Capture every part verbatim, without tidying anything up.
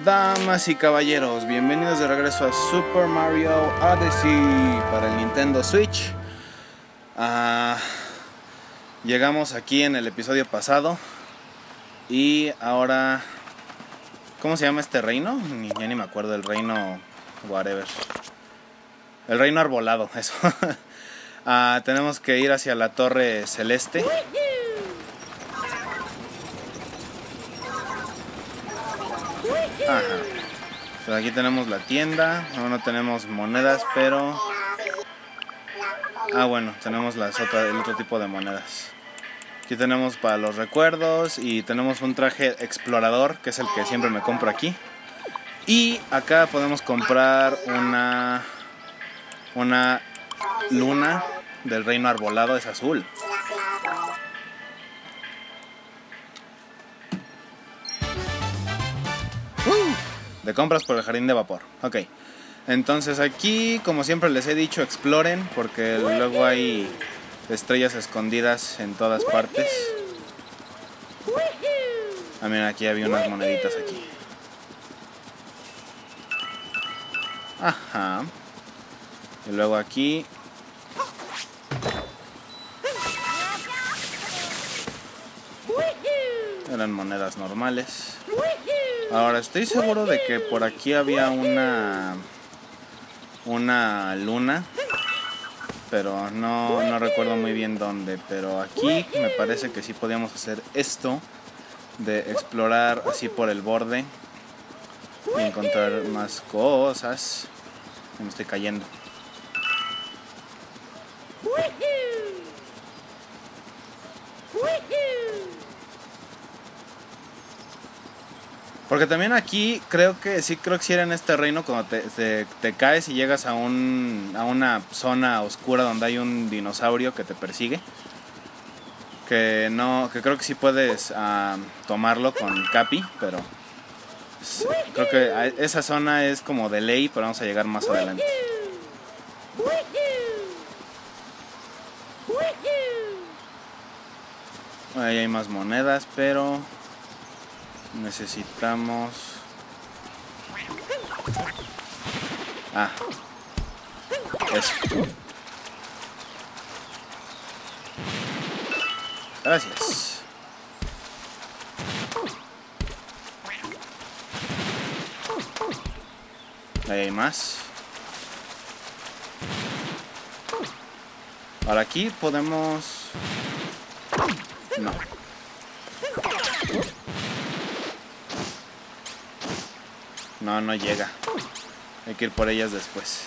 Damas y caballeros, bienvenidos de regreso a Super Mario Odyssey para el Nintendo Switch. uh, Llegamos aquí en el episodio pasado y ahora... ¿Cómo se llama este reino? Ni, ya ni me acuerdo, el reino... whatever. El reino arbolado, eso. uh, Tenemos que ir hacia la torre celeste. Ajá. Pues aquí tenemos la tienda. No, no tenemos monedas, pero... Ah, bueno, tenemos las otras, el otro tipo de monedas. Aquí tenemos para los recuerdos. Y tenemos un traje explorador, que es el que siempre me compro aquí. Y acá podemos comprar una... Una luna del reino arbolado, es azul. De compras por el jardín de vapor. Ok. Entonces aquí, como siempre les he dicho, exploren, porque luego hay estrellas escondidas en todas partes. Ah, mira, aquí había unas moneditas aquí. Ajá. Y luego aquí... eran monedas normales. Ahora estoy seguro de que por aquí había una una luna, pero no, no recuerdo muy bien dónde. Pero aquí me parece que sí podíamos hacer esto de explorar así por el borde y encontrar más cosas. Me estoy cayendo. Porque también aquí creo que sí, creo que sí era en este reino cuando te, te, te caes y llegas a un a una zona oscura donde hay un dinosaurio que te persigue. Que no, que creo que sí puedes uh, tomarlo con Capi, pero creo que esa zona es como de ley, pero vamos a llegar más adelante. Ahí hay más monedas, pero necesitamos... Ah, eso. Gracias. Ahí hay más. Ahora aquí podemos... No. No, no llega. Hay que ir por ellas después.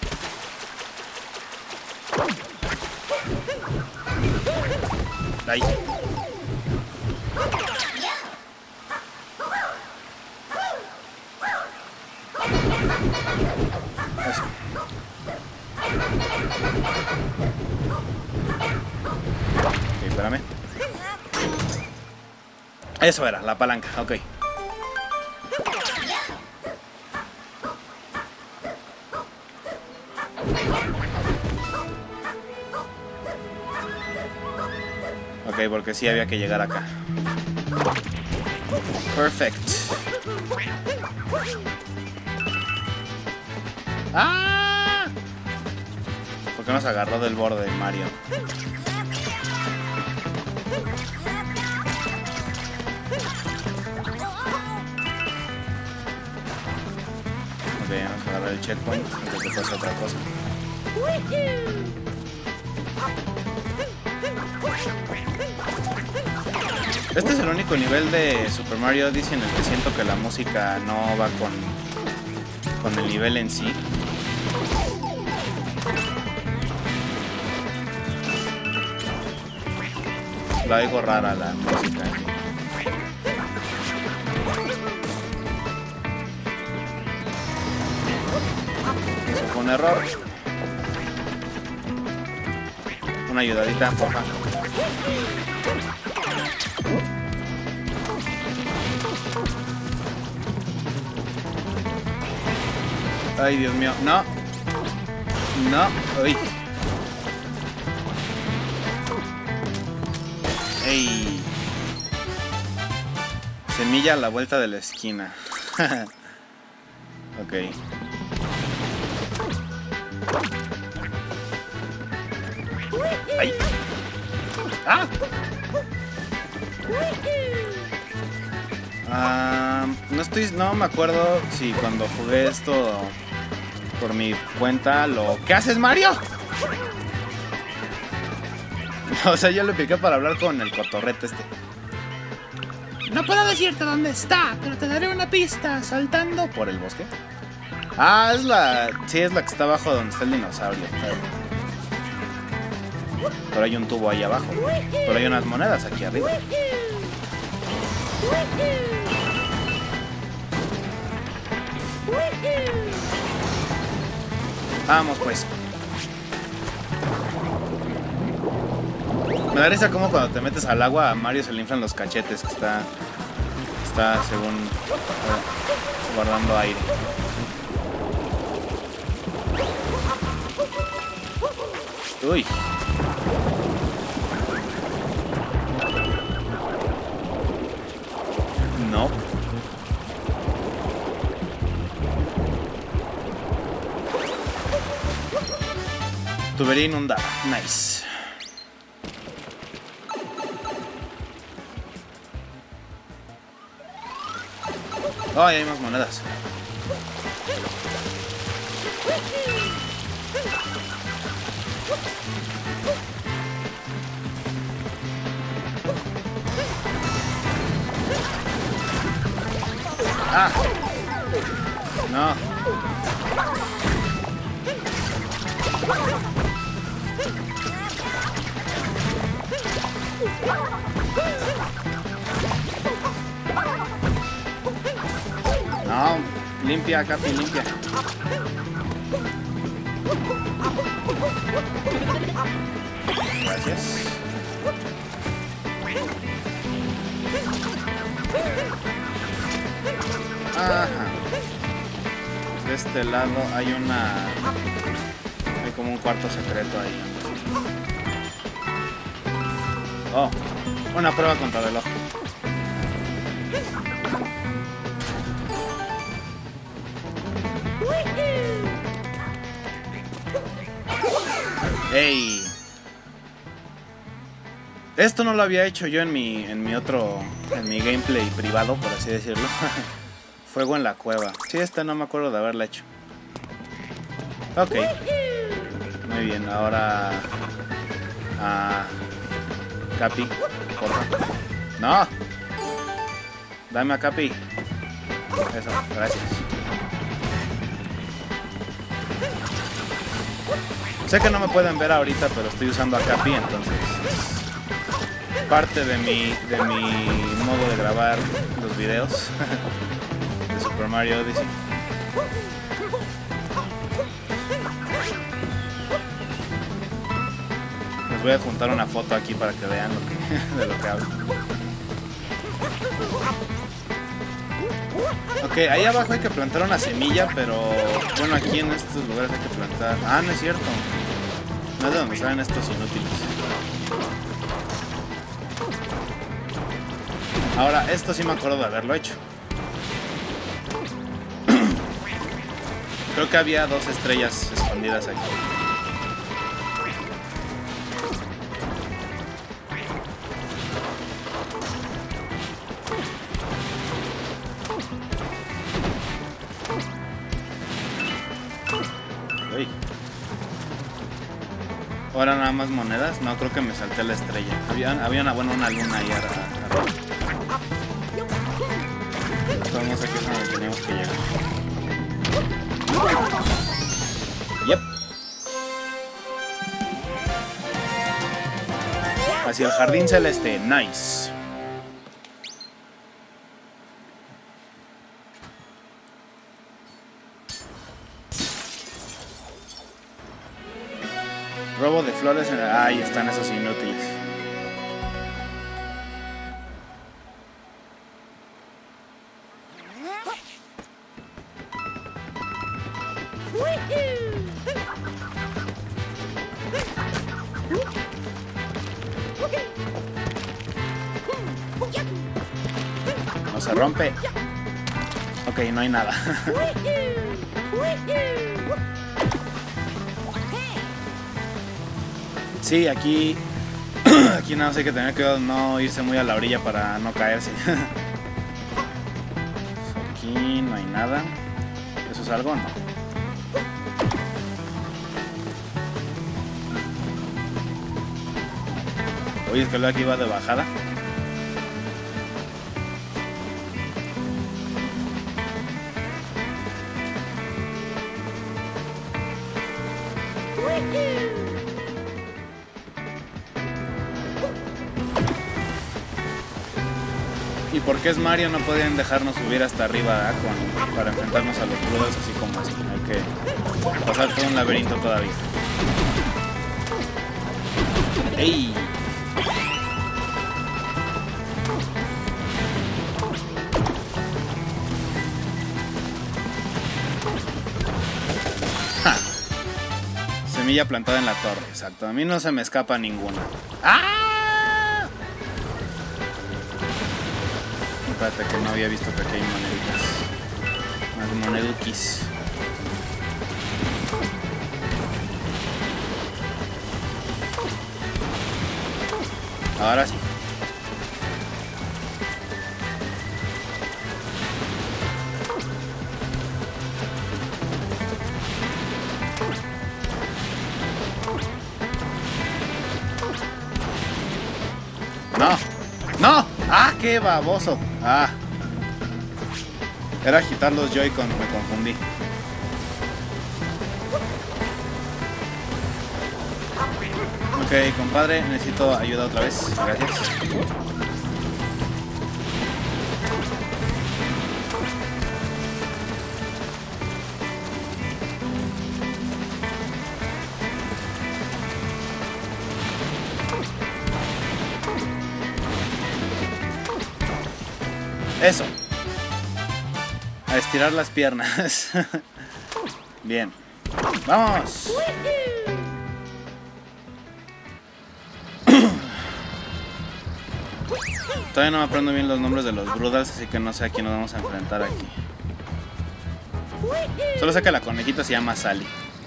Ahí. Eso. Ok, espérame. Eso era, la palanca, ok. Ok, porque sí había que llegar acá. Perfect. ¡Ah! ¿Por qué nos agarró del borde Mario? Ok, vamos a agarrar el checkpoint antes de que pase otra cosa. Este es el único nivel de Super Mario Odyssey en el que siento que la música no va con, con el nivel en sí. La oigo rara la música. Eso fue un error. Una ayudadita, por favor. Ay, Dios mío, no. No, uy. Ey. Semilla a la vuelta de la esquina. Ok. ¡Ay! ¡Ah! Ah, no estoy, no me acuerdo si cuando jugué esto por mi cuenta lo... ¿Qué haces, Mario? O sea, yo le piqué para hablar con el cotorrete este. No puedo decirte dónde está, pero te daré una pista saltando por el bosque. Ah, es la... Sí, es la que está abajo donde está el dinosaurio. Pero hay un tubo ahí abajo. Pero hay unas monedas aquí arriba. Vamos pues. Me da risa como cuando te metes al agua a Mario se le inflan los cachetes, que está... Está según... Uh, guardando aire. Uy. No. Tubería inundada. Nice. Oh, hay más monedas. Ah. No. No, limpia, Capi, limpia. Gracias. Ajá. De este lado hay una... Hay como un cuarto secreto ahí. Oh, una prueba contra el ojo. ¡Ey! Esto no lo había hecho yo en mi, en mi otro, en mi gameplay privado, por así decirlo. Fuego en la cueva. Sí, esta no me acuerdo de haberla hecho. Ok. Muy bien, ahora... Ah, Capi, porfa. ¡No! Dame a Capi. Eso, gracias. Sé que no me pueden ver ahorita, pero estoy usando a Capi, entonces... Parte de mi, de mi modo de grabar los videos de Super Mario Odyssey. Les voy a juntar una foto aquí para que vean lo que, de lo que hablo. Ok, ahí abajo hay que plantar una semilla, pero bueno, aquí en estos lugares hay que plantar... Ah, no es cierto. No es de donde salen estos inútiles. Ahora, esto sí me acuerdo de haberlo hecho. Creo que había dos estrellas escondidas aquí. Uy. Ahora nada más monedas. No, creo que me salté la estrella. Había, había una, bueno, una luna ahí arriba. Vamos aquí es donde tenemos que llegar. Yep. Hacia el jardín celeste. Nice. Robo de flores en el... Ahí están esos inútiles. No se rompe. Ok, no hay nada. Sí, aquí aquí nada más hay que tener cuidado, no irse muy a la orilla para no caerse. Aquí no hay nada. ¿Eso es algo? No. Oye, es que luego aquí va de bajada. ¿Y por qué es Mario? No podían dejarnos subir hasta arriba, ¿eh? Con, para enfrentarnos a los Brothers así como así. Hay que pasar todo un laberinto todavía. ¡Ey! ¡Ja! Semilla plantada en la torre, exacto. A mí no se me escapa ninguna. ¡Ah! Espérate que no había visto que aquí hay moneditas. Más monedukis. Ahora sí. No. No. ¡Ah, qué baboso! Ah. Era agitar los Joy-Con, me confundí. Ok, compadre, necesito ayuda otra vez. Gracias. Eso. A estirar las piernas. Bien. ¡Vamos! Todavía no me aprendo bien los nombres de los Brothers, así que no sé a quién nos vamos a enfrentar aquí. Solo sé que la conejita se llama Sally.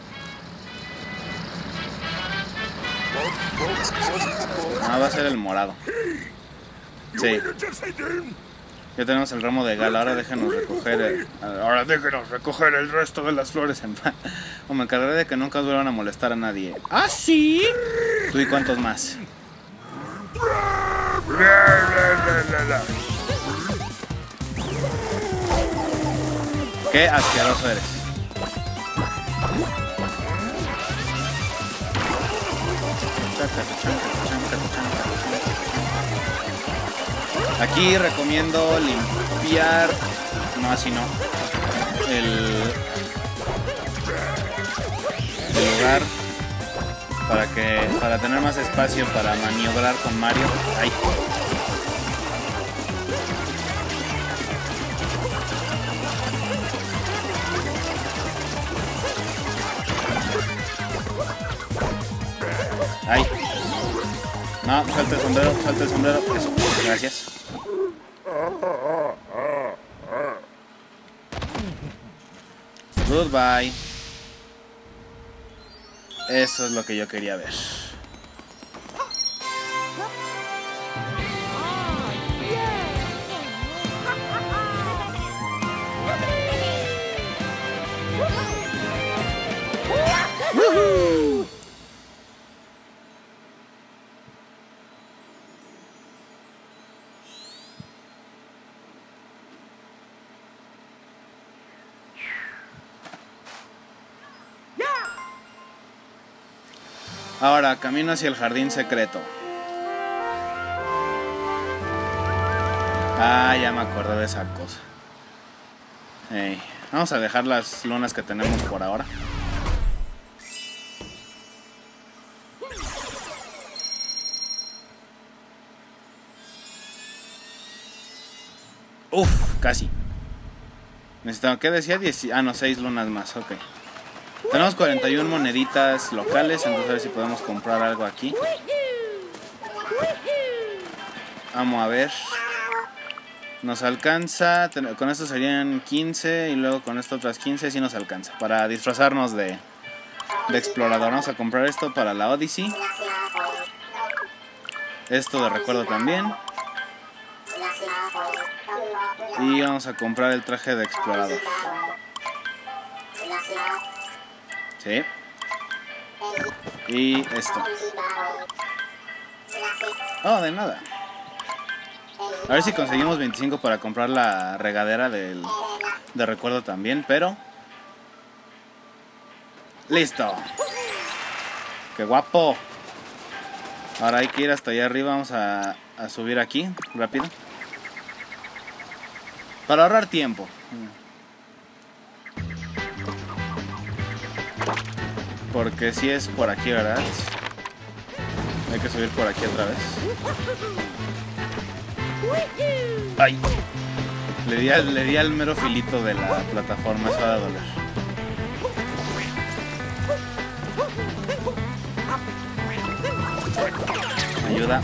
Ah, va a ser el morado. Sí. Ya tenemos el ramo de Gala. Ahora déjenos recoger el, Ahora déjenos recoger el resto de las flores en paz. O me encargaré de que nunca vuelvan a molestar a nadie. ¿Ah, sí? ¿Tú y cuántos más? Qué asqueroso eres. Aquí recomiendo limpiar, no así no, el, el lugar para que para tener más espacio para maniobrar con Mario. Ahí. Ahí. No, salta el sombrero, salta el sombrero. Eso, gracias. Goodbye. Eso es lo que yo quería ver. ¡Woohoo! Ahora, camino hacia el jardín secreto. Ah, ya me acordé de esa cosa. Hey, vamos a dejar las lunas que tenemos por ahora. Uf, casi. Necesitamos, ¿qué decía? diez, ah, no, seis lunas más, ok. Tenemos cuarenta y una moneditas locales, entonces a ver si podemos comprar algo aquí. Vamos a ver. Nos alcanza, con esto serían quince y luego con esto otras quince, sí nos alcanza. Para disfrazarnos de, de explorador. Vamos a comprar esto para la Odyssey. Esto de recuerdo también. Y vamos a comprar el traje de explorador. Sí. Y esto. Oh, de nada. A ver si conseguimos veinticinco para comprar la regadera del, de recuerdo también, pero... ¡Listo! ¡Qué guapo! Ahora hay que ir hasta allá arriba, vamos a, a subir aquí, rápido. Para ahorrar tiempo. Porque si es por aquí, ¿verdad? Hay que subir por aquí otra vez. ¡Ay! Le di, al, le di al mero filito de la plataforma, eso va a doler. Ayuda.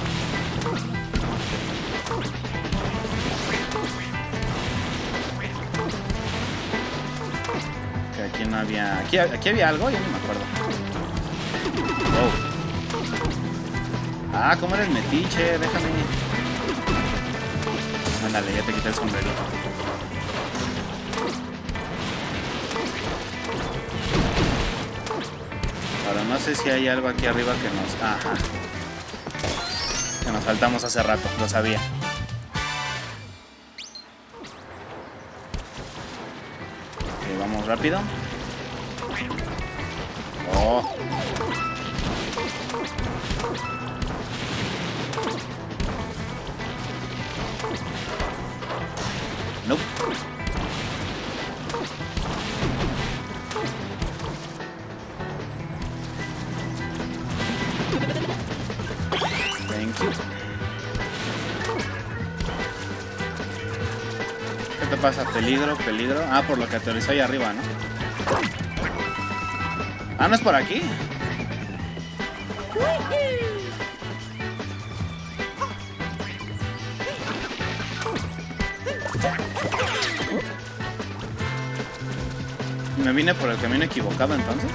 Que aquí no había... Aquí, aquí había algo, ya no me acuerdo. Oh. Ah, ¿cómo eres metiche? Déjame. Ándale, ya te quité el sombrerito. Ahora no sé si hay algo aquí arriba que nos... Ajá. Que nos saltamos hace rato, lo sabía. Ok, vamos rápido. Oh. Nope. Thank you. ¿Qué te pasa? Peligro, peligro. Ah, por lo que aterrizó ahí arriba, ¿no? Ah, ¿no es por aquí? ¿Me vine por el camino equivocado entonces?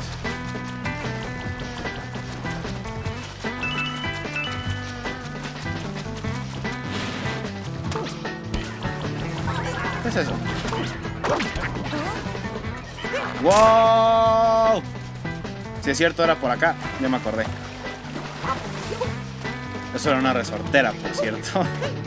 ¿Qué es eso? ¡Wow! Si es cierto, era por acá. Ya me acordé. Eso era una resortera, por cierto.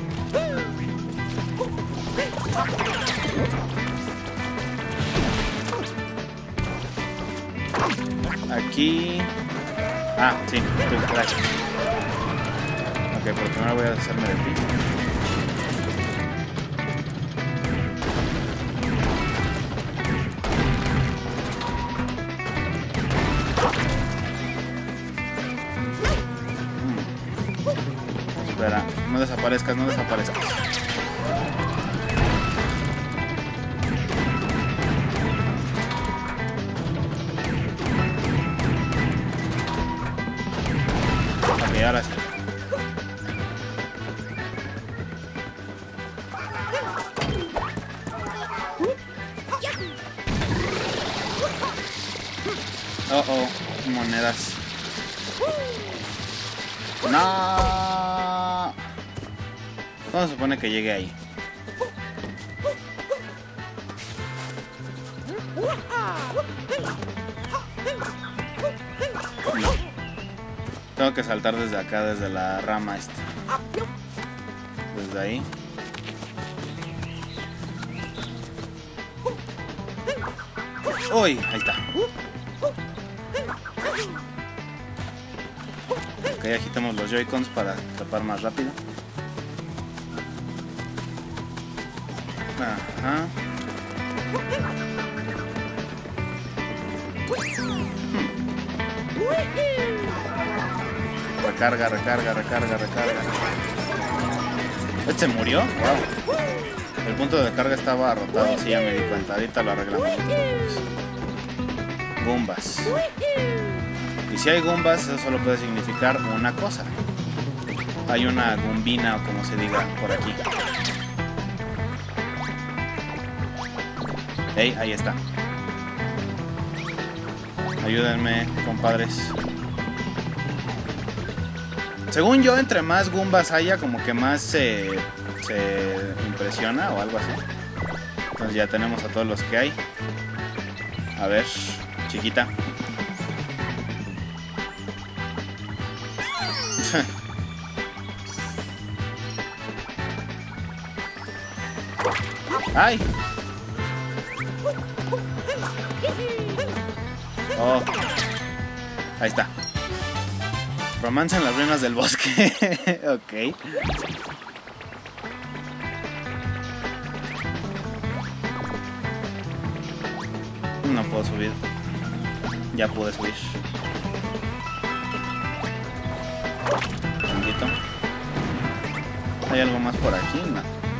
Aquí... Ah, sí, tú, gracias. Ok, pero primero voy a deshacerme de ti. Mm. Espera, no desaparezcas, no desaparezcas. Ahora sí. Oh, oh, monedas. No. ¿Cómo se supone que llegue ahí? No. Tengo que saltar desde acá, desde la rama esta. Desde ahí. ¡Uy! Ahí está. Ok, agitamos los Joy-Cons para tapar más rápido. Ajá. Recarga, recarga, recarga, recarga. ¿Este se murió? Wow. El punto de carga estaba rotado, sí, ya me di cuenta. Ahorita lo arreglamos. Goombas. Y si hay Goombas, eso solo puede significar una cosa. Hay una Goombina, o como se diga por aquí. Ey, ahí está. Ayúdenme, compadres. Según yo, entre más Goombas haya, como que más se, se impresiona o algo así. Entonces ya tenemos a todos los que hay. A ver, chiquita. ¡Ay! Oh. Ahí está. Romance en las ruinas del bosque. Ok. No puedo subir. Ya pude subir. Tantito. ¿Hay algo más por aquí? No.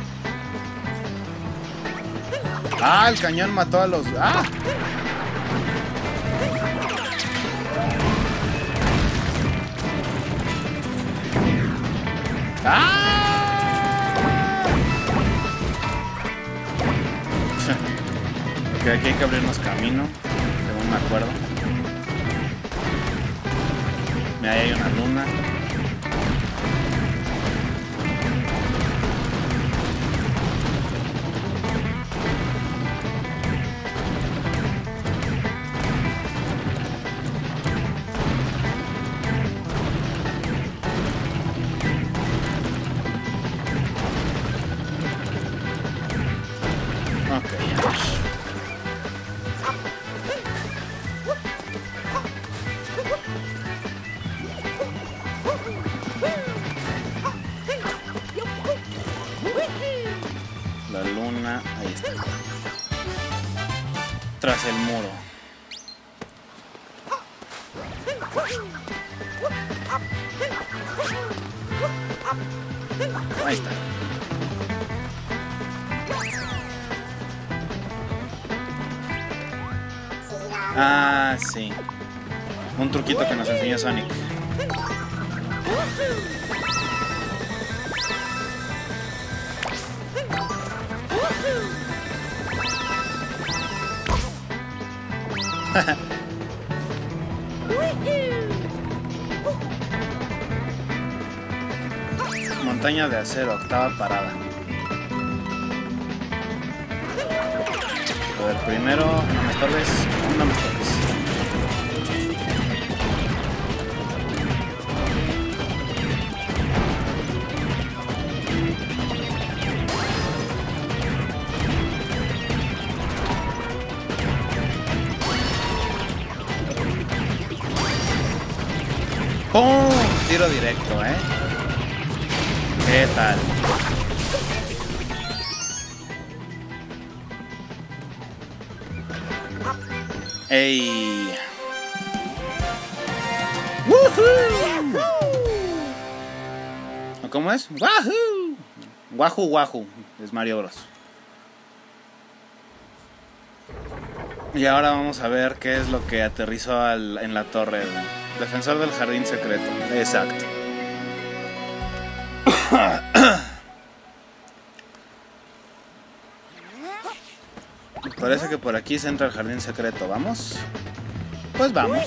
¡Ah! El cañón mató a los... ¡Ah! ¡Ah! Ok, aquí hay que abrirnos camino, según me acuerdo. Mira, ahí hay una luna. La luna, ahí está. Tras el muro. Ahí está. Ah, sí. Un truquito que nos enseñó Sonic. Montaña de acero, octava parada. A ver, primero, no me estorbes, no me estorbes. ¡Pum! Tiro directo, ¿eh? ¿Qué tal? ¡Ey! ¡Woohoo! ¿Cómo es? ¡Wahoo! Wahoo Wahoo. Es Mario Bros. Y ahora vamos a ver qué es lo que aterrizó al, en la torre. Defensor del jardín secreto. Exacto. Parece que por aquí se entra el jardín secreto. ¿Vamos? Pues vamos.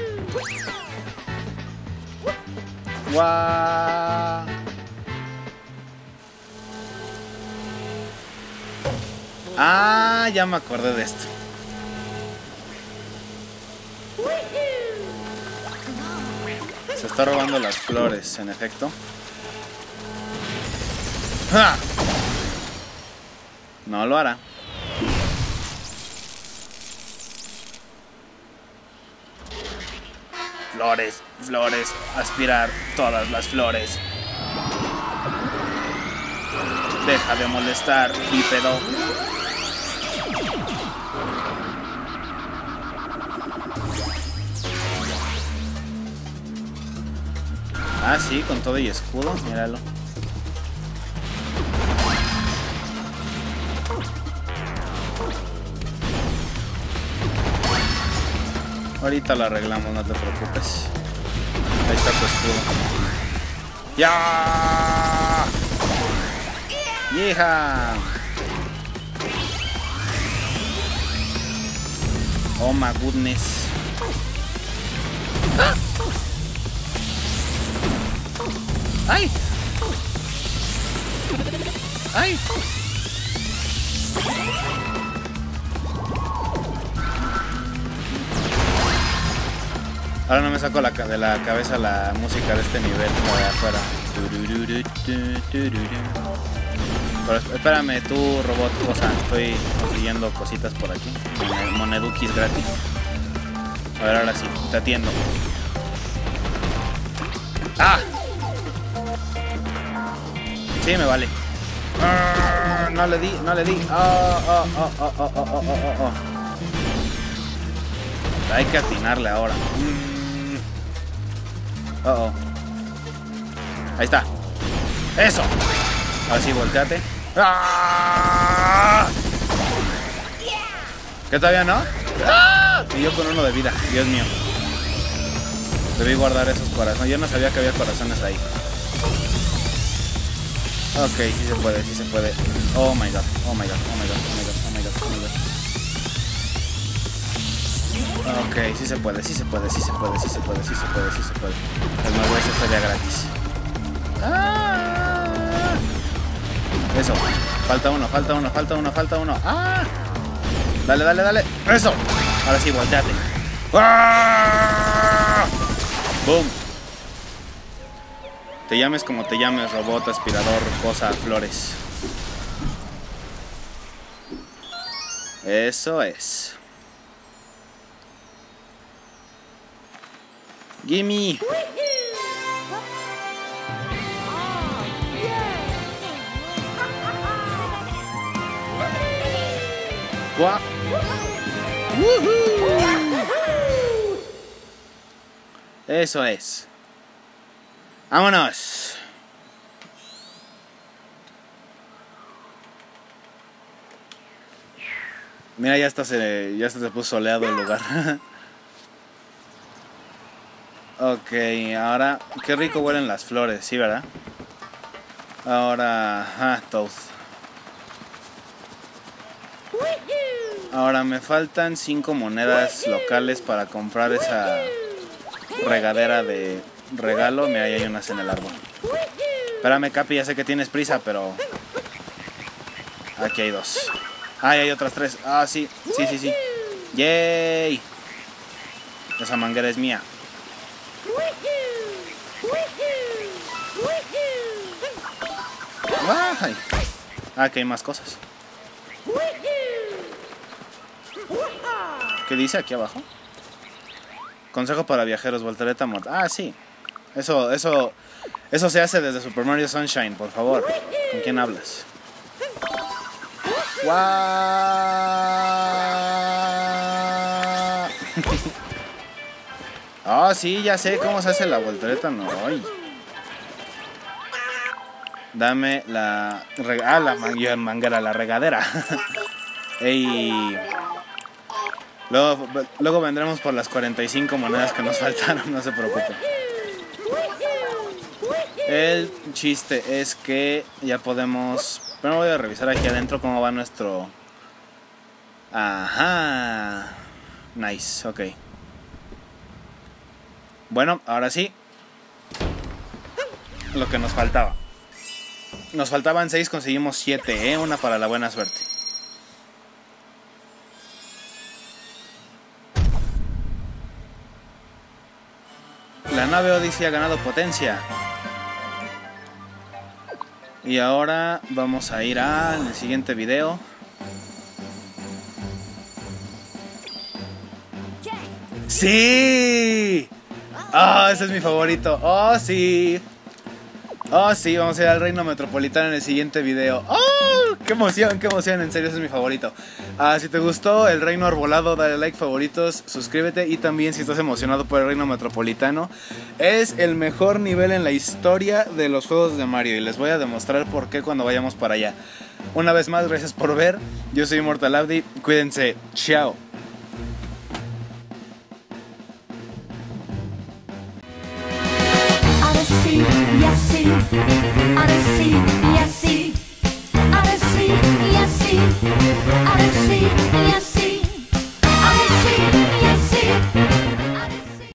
¡Guau! Ah, ya me acordé de esto. Se está robando las flores, en efecto. ¡Ja! No lo hará. Flores, flores, aspirar todas las flores. Deja de molestar, bípedo. Ah, sí, con todo y escudo, míralo. Ahorita lo arreglamos, no te preocupes. Ahí está tu escudo. ¡Ya! ¡Hija! Oh my goodness. ¡Ah! ¡Ay! ¡Ay! Ahora no me saco la, de la cabeza la música de este nivel como de afuera. Pero espérame tú, robot, o sea, estoy consiguiendo cositas por aquí. Monedukis gratis. A ver, ahora sí, te atiendo. ¡Ah! Sí, me vale. Uh, no le di, no le di. Oh, oh, oh, oh, oh, oh, oh, oh, oh. Hay que atinarle ahora. Mm. Oh, oh. Ahí está. Eso. Ahora sí, volteate. ¡Ah! ¿Qué todavía no? ¡Ah! Y yo con uno de vida. Dios mío. Debí guardar esos corazones. Yo no sabía que había corazones ahí. Ok, sí se puede, sí se puede. Oh my god, oh my god, oh my god, oh my god, oh my god, oh my god. Ok, sí se puede, sí se puede, sí se puede, sí se puede, sí se puede, sí se puede. El nuevo ese estaría gratis. ¡Ah! Eso, falta uno, falta uno, falta uno, falta uno. ¡Ah! Dale, dale, dale. Eso. Ahora sí, volteate. ¡Ah! ¡Boom! Te llames como te llames, robot, aspirador, cosa, flores. Eso es. Gimme. Guau. Eso es. ¡Vámonos! Mira, ya está se, ya se puso soleado el lugar. Ok, ahora... Qué rico huelen las flores, ¿sí, verdad? Ahora... Ah, Toad. Ahora me faltan cinco monedas locales para comprar esa regadera de... regalo. Mira, ahí hay unas en el árbol. Espérame, Capi, ya sé que tienes prisa, pero... Aquí hay dos. Ah, hay otras tres. Ah, sí, sí, sí, sí. ¡Yay! Esa manguera es mía. ¡Ay! Ah, aquí hay más cosas. ¿Qué dice aquí abajo? Consejo para viajeros, voltereta mod. Ah, sí. Eso, eso, eso se hace desde Super Mario Sunshine, por favor. ¿Con quién hablas? ¡Guau! Ah, sí, ya sé cómo se hace la voltereta. No, ay. Dame la... Ah, la manguera, la regadera. Ey. Luego, luego vendremos por las cuarenta y cinco monedas que nos faltaron, no se preocupen. El chiste es que ya podemos... Pero voy a revisar aquí adentro cómo va nuestro... Ajá. Nice, ok. Bueno, ahora sí. Lo que nos faltaba. Nos faltaban seis, conseguimos siete, ¿eh? Una para la buena suerte. La nave Odyssey ha ganado potencia. Y ahora vamos a ir al siguiente video. ¡Sí! ¡Oh, ese es mi favorito! ¡Oh, sí! ¡Oh, sí! Vamos a ir al Reino Metropolitano en el siguiente video. ¡Oh! ¡Qué emoción! ¡Qué emoción! En serio, ese es mi favorito. Ah, si te gustó el Reino Arbolado, dale like, favoritos, suscríbete. Y también si estás emocionado por el Reino Metropolitano, es el mejor nivel en la historia de los juegos de Mario. Y les voy a demostrar por qué cuando vayamos para allá. Una vez más, gracias por ver. Yo soy Immortal Abdi. Cuídense. Chao. Y así, ahora sí, y así, ahora sí, y así, ahora sí, y así.